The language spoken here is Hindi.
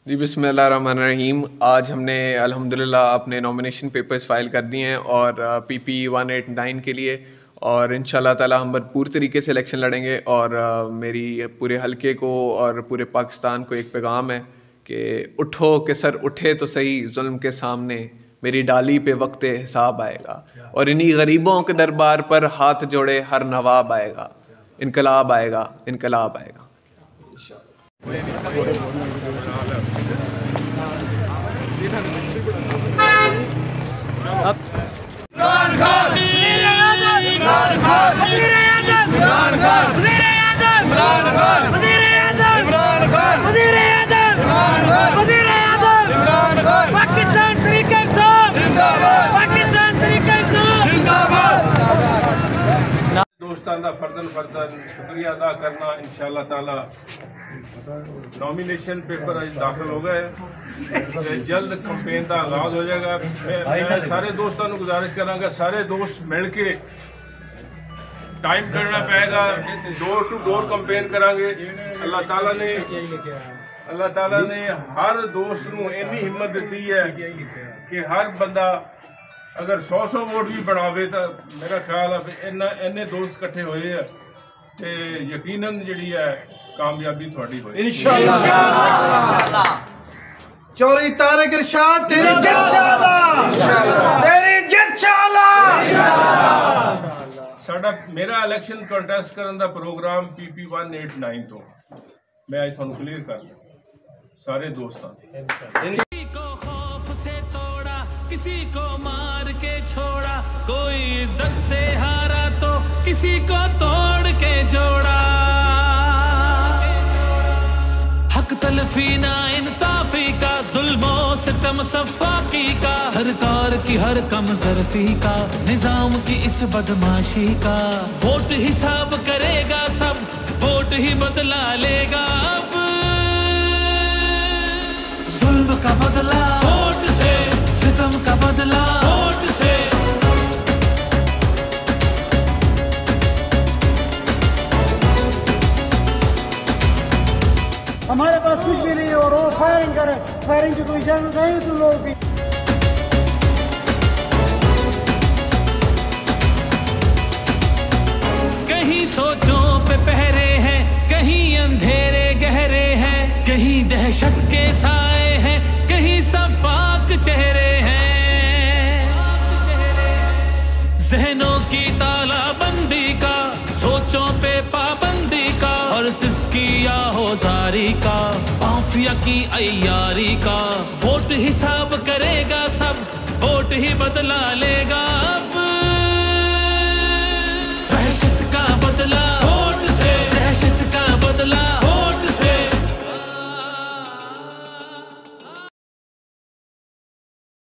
जी बिस्मिल्लाहिर्रहमानिर्रहीम। आज हमने अल्हम्दुलिल्लाह अपने नॉमिनेशन पेपर्स फ़ाइल कर दिए हैं और PP 189 के लिए, और इंशाल्लाह ताला हम भरपूर तरीके से इलेक्शन लड़ेंगे। और मेरी पूरे हलके को और पूरे पाकिस्तान को एक पैगाम है कि उठो कि सर उठे तो सही जुल्म के सामने, मेरी डाली पे वक्त हिसाब आएगा, और इन्हीं गरीबों के दरबार पर हाथ जोड़े हर नवाब आएगा, इनकलाब आएगा, इनकलाब आएगा। दोस्तान का फर्दन शुक्रिया अदा करना। इंशाअल्लाह ताला नॉमिनेशन पेपर अज दाखिल हो गए, जल्द कंपेन का आगाज हो जाएगा। मैं सारे दोस्तों को गुजारिश करांगा, सारे दोस्त मिल के टाइम करना पड़ेगा, डोर टू डोर कंपेन करांगे। अल्लाह ताला ने हर दोस्त को इन्नी हिम्मत दी है कि हर बंदा अगर 100 वोट भी बनावे तो मेरा ख्याल है इन्ने दोस्त इकट्ठे हुए हैं तो यकीनन जी है कामयाबी थोड़ी होगी इंशाअल्लाह। चौरी तारिक इरशाद तेरी जित साडा मेरा इलेक्शन कंटेस्ट करने का प्रोग्राम PP 189 तो मैं आज थोड़ा क्लियर कर दिया सारे दोस्तों। किसी को मार के छोड़ा, कोई इज्जत से हारा तो किसी को तोड़ के जोड़ा। हक तलफी ना इंसाफी का, जुल्मो सितम सफाकी का, सरकार की हर कम जरफी का, निजाम की इस बदमाशी का। वोट हिसाब करेगा सब, वोट ही बदला लेगा अब। जुल्म का बदला वोट से, सितम का बदला वोट से। हमारे पास कुछ भी नहीं है और वो फायरिंग करे, फायरिंग की कोई इजाजत नहीं तुम लोगों की। कहीं सोचों पे पहरे हैं, कहीं अंधेरे गहरे हैं, कहीं दहशत के साए हैं, कहीं सफाक चेहरे हैं। जहनों की तालाबंदी का, सोचों पे पाबंदी का, और सिसकी आहोजारी का, माफिया की अय्यारी का। वोट हिसाब करेगा सब, वोट ही बदला लेगा अब।